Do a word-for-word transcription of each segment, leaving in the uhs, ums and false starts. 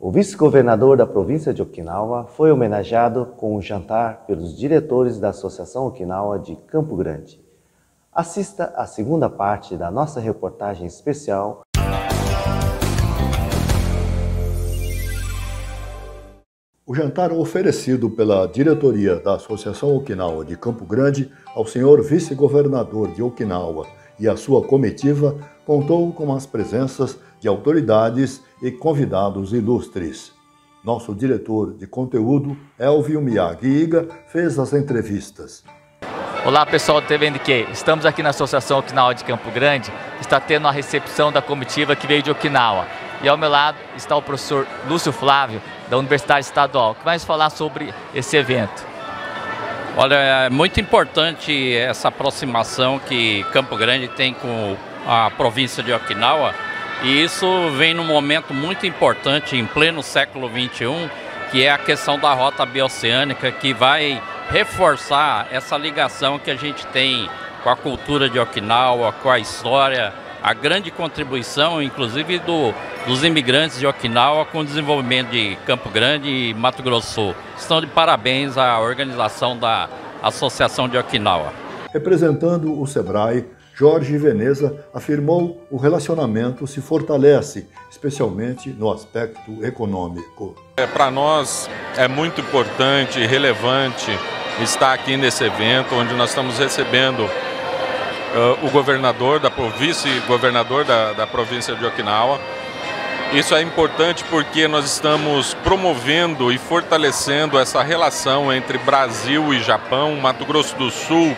O vice-governador da província de Okinawa foi homenageado com um jantar pelos diretores da Associação Okinawa de Campo Grande. Assista a segunda parte da nossa reportagem especial. O jantar oferecido pela diretoria da Associação Okinawa de Campo Grande ao senhor vice-governador de Okinawa e a sua comitiva contou com as presenças de autoridades e convidados ilustres. Nosso diretor de conteúdo, Elvio Miyagi Iga, fez as entrevistas. Olá pessoal do T V N Q, estamos aqui na Associação Okinawa de Campo Grande, que está tendo a recepção da comitiva que veio de Okinawa. E ao meu lado está o professor Lúcio Flávio, da Universidade Estadual, que vai nos falar sobre esse evento. Olha, é muito importante essa aproximação que Campo Grande tem com a província de Okinawa, e isso vem num momento muito importante, em pleno século vinte e um, que é a questão da rota bioceânica, que vai reforçar essa ligação que a gente tem com a cultura de Okinawa, com a história, a grande contribuição, inclusive, do, dos imigrantes de Okinawa com o desenvolvimento de Campo Grande e Mato Grosso do Sul. Estão de parabéns à organização da Associação de Okinawa. Representando o SEBRAE, Jorge Veneza afirmou o relacionamento se fortalece, especialmente no aspecto econômico. É, para nós é muito importante e relevante estar aqui nesse evento, onde nós estamos recebendo uh, o governador, da, o vice-governador da, da província de Okinawa. Isso é importante porque nós estamos promovendo e fortalecendo essa relação entre Brasil e Japão, Mato Grosso do Sul,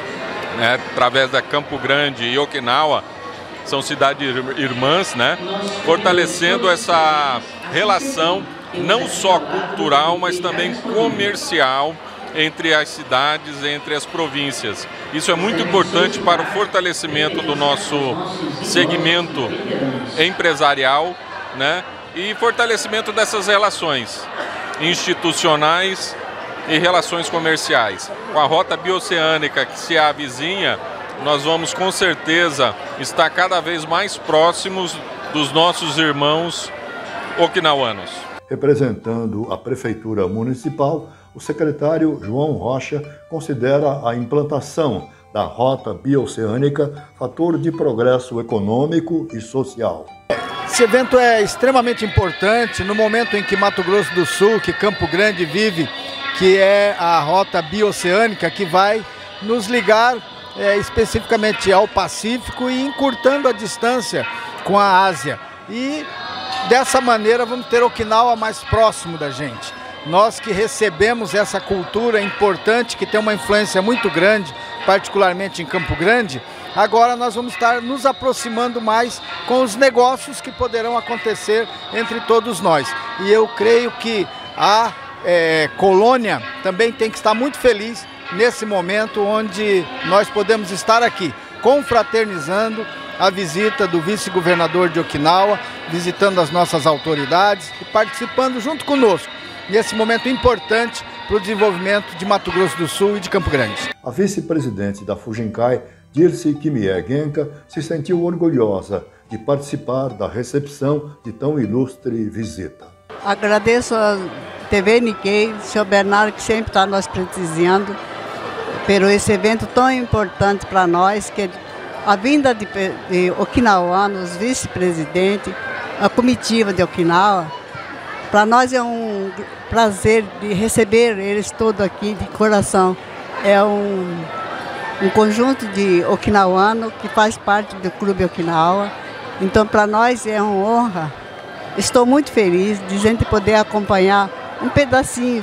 né, através da Campo Grande e Okinawa, são cidades irmãs, né, fortalecendo essa relação não só cultural, mas também comercial entre as cidades, entre as províncias. Isso é muito importante para o fortalecimento do nosso segmento empresarial, né, e fortalecimento dessas relações institucionais e relações comerciais. Com a rota bioceânica que se avizinha, nós vamos com certeza estar cada vez mais próximos dos nossos irmãos okinawanos. Representando a Prefeitura Municipal, o secretário João Rocha considera a implantação da rota bioceânica fator de progresso econômico e social. Esse evento é extremamente importante no momento em que Mato Grosso do Sul, que Campo Grande vive, que é a rota bioceânica que vai nos ligar é, especificamente ao Pacífico e encurtando a distância com a Ásia. E dessa maneira vamos ter Okinawa mais próximo da gente. Nós que recebemos essa cultura importante, que tem uma influência muito grande, particularmente em Campo Grande, agora nós vamos estar nos aproximando mais com os negócios que poderão acontecer entre todos nós. E eu creio que a É, Colônia também tem que estar muito feliz nesse momento onde nós podemos estar aqui, confraternizando a visita do vice-governador de Okinawa, visitando as nossas autoridades e participando junto conosco nesse momento importante para o desenvolvimento de Mato Grosso do Sul e de Campo Grande. A vice-presidente da Fujinkai, Dirce Kimie Genka, se sentiu orgulhosa de participar da recepção de tão ilustre visita. Agradeço a T V N Q, o senhor Bernardo, que sempre está nos prestigiando por esse evento tão importante para nós, que é a vinda de, de okinawanos, vice-presidente, a comitiva de Okinawa. Para nós é um prazer de receber eles todos aqui de coração. É um, um conjunto de okinawanos que faz parte do Clube Okinawa. Então, para nós é uma honra. Estou muito feliz de a gente poder acompanhar um pedacinho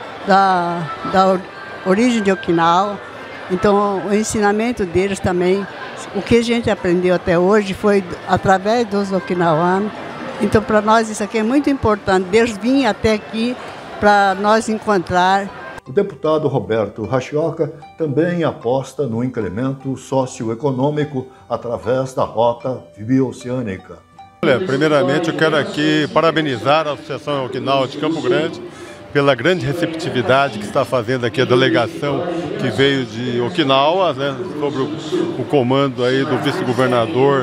da, da origem de Okinawa. Então, o ensinamento deles também, o que a gente aprendeu até hoje foi através dos okinawanos. Então, para nós isso aqui é muito importante. Deus vinha até aqui para nós encontrar. O deputado Roberto Rachioca também aposta no incremento socioeconômico através da rota bioceânica. Olha, primeiramente eu quero aqui parabenizar a Associação Okinawa de Campo Grande pela grande receptividade que está fazendo aqui a delegação que veio de Okinawa, né, sobre o, o comando aí do vice-governador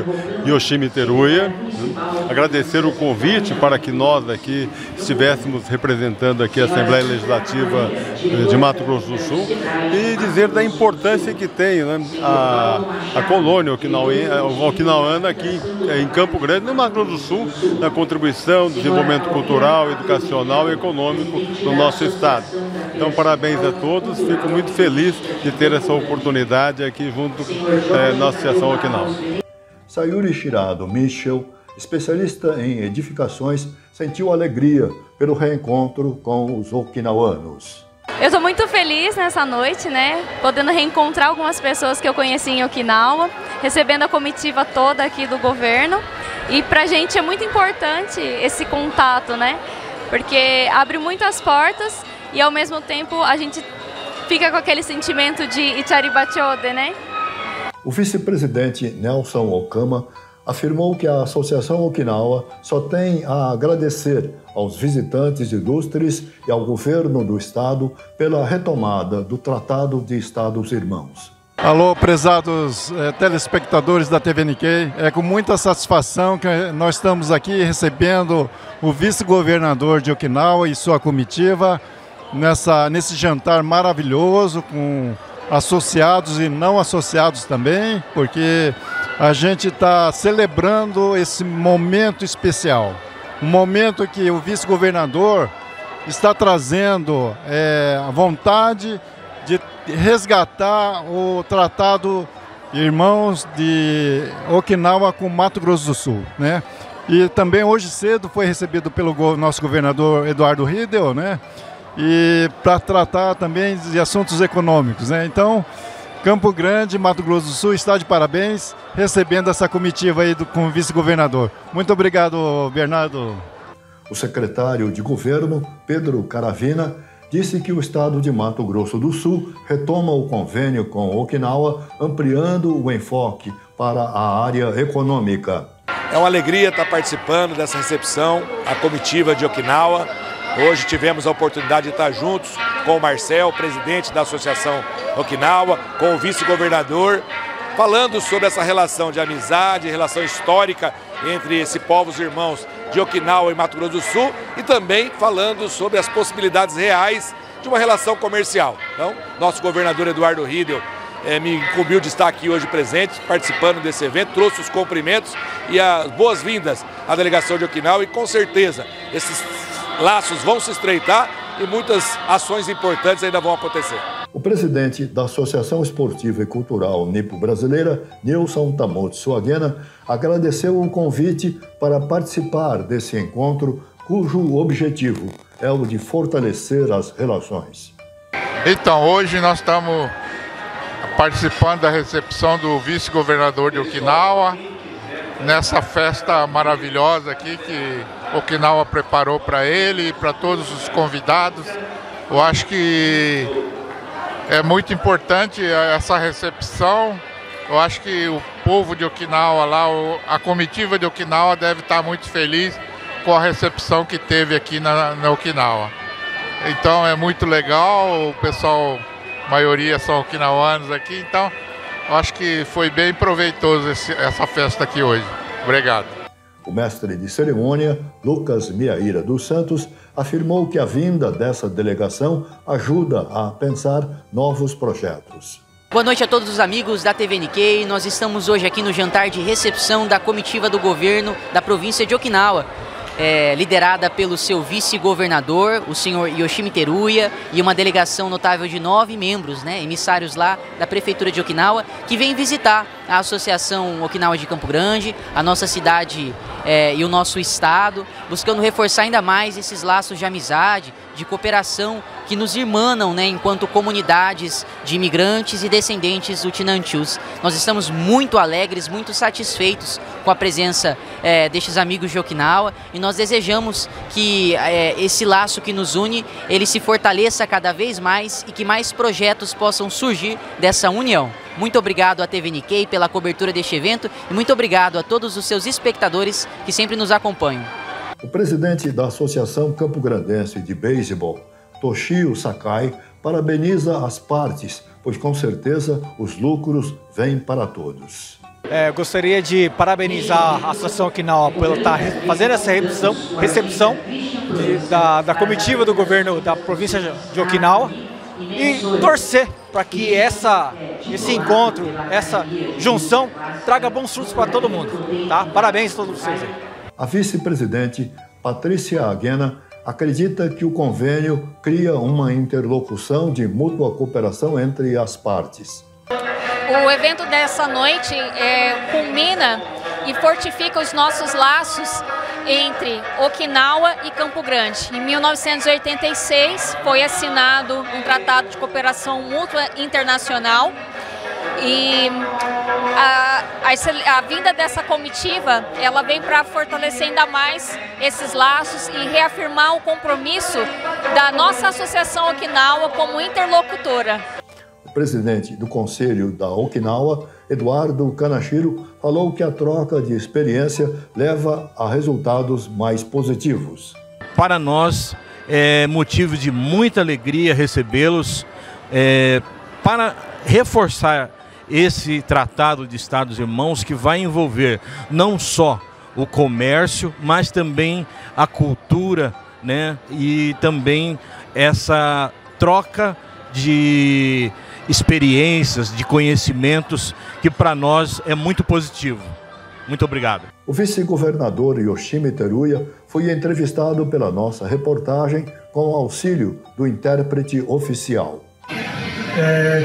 Yoshimi Teruya, agradecer o convite para que nós aqui estivéssemos representando aqui a Assembleia Legislativa de Mato Grosso do Sul e dizer da importância que tem, né, a, a colônia okinawana aqui em Campo Grande, no Mato Grosso do Sul, na contribuição, desenvolvimento cultural, educacional e econômico do nosso estado. Então, parabéns a todos, fico muito feliz de ter essa oportunidade aqui junto é, na Associação Okinawa. Sayuri Shirado Michel, especialista em edificações, sentiu alegria pelo reencontro com os okinawanos. Eu estou muito feliz nessa noite, né? Podendo reencontrar algumas pessoas que eu conheci em Okinawa, recebendo a comitiva toda aqui do governo. E pra gente é muito importante esse contato, né? Porque abre muitas portas e ao mesmo tempo a gente fica com aquele sentimento de Icharibachode, né? O vice-presidente Nelson Okama afirmou que a Associação Okinawa só tem a agradecer aos visitantes ilustres e ao governo do estado pela retomada do Tratado de Estados Irmãos. Alô, prezados eh, telespectadores da T V Nikkei, é com muita satisfação que nós estamos aqui recebendo o vice-governador de Okinawa e sua comitiva nessa, nesse jantar maravilhoso com associados e não associados também, porque a gente está celebrando esse momento especial, um momento que o vice-governador está trazendo é, a vontade de resgatar o Tratado Irmãos de Okinawa com Mato Grosso do Sul, né? E também hoje cedo foi recebido pelo go- nosso governador Eduardo Hideo, né? E para tratar também de assuntos econômicos, né? Então, Campo Grande, Mato Grosso do Sul está de parabéns recebendo essa comitiva aí do, com o vice-governador. Muito obrigado, Bernardo. O secretário de governo, Pedro Caravina, disse que o estado de Mato Grosso do Sul retoma o convênio com Okinawa, ampliando o enfoque para a área econômica. É uma alegria estar participando dessa recepção, a comitiva de Okinawa. Hoje tivemos a oportunidade de estar juntos com o Marcel, presidente da Associação Okinawa, com o vice-governador, falando sobre essa relação de amizade, relação histórica entre esses povos irmãos de Okinawa e Mato Grosso do Sul e também falando sobre as possibilidades reais de uma relação comercial. Então, nosso governador Eduardo Hideo eh, me incumbiu de estar aqui hoje presente, participando desse evento, trouxe os cumprimentos e as boas-vindas à delegação de Okinawa e com certeza esses laços vão se estreitar e muitas ações importantes ainda vão acontecer. O presidente da Associação Esportiva e Cultural Nipo-Brasileira, Nilson Tamotsu Agena, agradeceu o convite para participar desse encontro, cujo objetivo é o de fortalecer as relações. Então, hoje nós estamos participando da recepção do vice-governador de Okinawa, nessa festa maravilhosa aqui que Okinawa preparou para ele e para todos os convidados. Eu acho que é muito importante essa recepção. Eu acho que o povo de Okinawa lá, a comitiva de Okinawa deve estar muito feliz com a recepção que teve aqui na, na Okinawa. Então é muito legal, o pessoal, a maioria são okinawanos aqui, então eu acho que foi bem proveitoso esse, essa festa aqui hoje. Obrigado. O mestre de cerimônia, Lucas Miaíra dos Santos, afirmou que a vinda dessa delegação ajuda a pensar novos projetos. Boa noite a todos os amigos da T V Nikkei. Nós estamos hoje aqui no jantar de recepção da comitiva do governo da província de Okinawa, é, liderada pelo seu vice-governador, o senhor Yoshimi Teruya, e uma delegação notável de nove membros, né, emissários lá da prefeitura de Okinawa, que vem visitar a Associação Okinawa de Campo Grande, a nossa cidade é, e o nosso estado, buscando reforçar ainda mais esses laços de amizade, de cooperação que nos irmanam, né, enquanto comunidades de imigrantes e descendentes utinantius. Nós estamos muito alegres, muito satisfeitos com a presença é, destes amigos de Okinawa e nós desejamos que é, esse laço que nos une, ele se fortaleça cada vez mais e que mais projetos possam surgir dessa união. Muito obrigado à T V Nikkei pela cobertura deste evento e muito obrigado a todos os seus espectadores que sempre nos acompanham. O presidente da Associação Campo Grandense de Beisebol, Toshio Sakai, parabeniza as partes, pois com certeza os lucros vêm para todos. É, gostaria de parabenizar a Associação Okinawa por estar fazendo essa recepção, recepção de, da, da comitiva do governo da província de Okinawa e torcer para que essa, esse encontro, essa junção traga bons frutos para todo mundo. Tá? Parabéns a todos vocês aí. A vice-presidente Patrícia Aguena acredita que o convênio cria uma interlocução de mútua cooperação entre as partes. O evento dessa noite é, culmina e fortifica os nossos laços entre Okinawa e Campo Grande. Em mil novecentos e oitenta e seis foi assinado um tratado de cooperação mútua internacional e a, a, a vinda dessa comitiva ela vem para fortalecer ainda mais esses laços e reafirmar o compromisso da nossa Associação Okinawa como interlocutora. O presidente do Conselho da Okinawa, Eduardo Kanashiro, falou que a troca de experiência leva a resultados mais positivos. Para nós é motivo de muita alegria recebê-los é, para reforçar esse Tratado de Estados Irmãos que vai envolver não só o comércio, mas também a cultura, né, e também essa troca de experiências, de conhecimentos, que para nós é muito positivo. Muito obrigado. O vice-governador Yoshimi Teruya foi entrevistado pela nossa reportagem com o auxílio do intérprete oficial. É,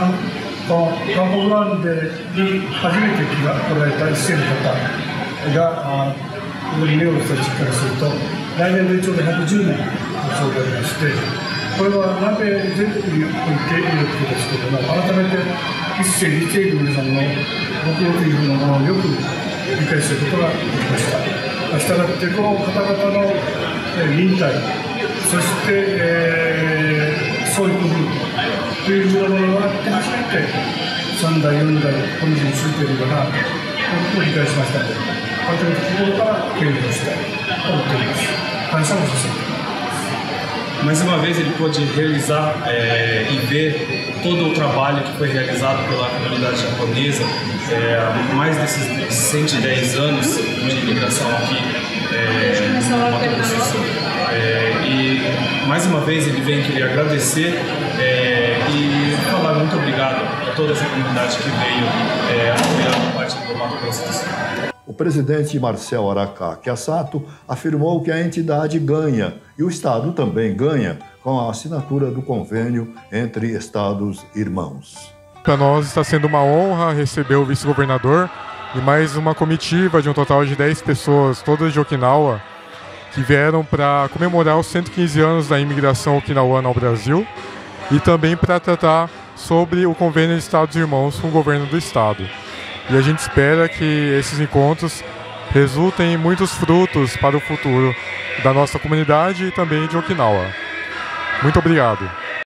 Mais uma vez ele pôde realizar é, e ver todo o trabalho que foi realizado pela comunidade japonesa é, há mais desses cento e dez anos de imigração aqui é, no Mato Grosso do Sul. É, e mais uma vez ele vem querer agradecer é, e falar muito obrigado a toda essa comunidade que veio é, apoiar a parte do Mato Grosso do Sul. O presidente Marcel Aracaki Assato afirmou que a entidade ganha e o Estado também ganha com a assinatura do convênio entre Estados irmãos. Para nós está sendo uma honra receber o vice-governador e mais uma comitiva de um total de dez pessoas, todas de Okinawa, que vieram para comemorar os cento e quinze anos da imigração okinawana ao Brasil e também para tratar sobre o convênio de Estados irmãos com o governo do Estado. E a gente espera que esses encontros resultem em muitos frutos para o futuro da nossa comunidade e também de Okinawa. Muito obrigado.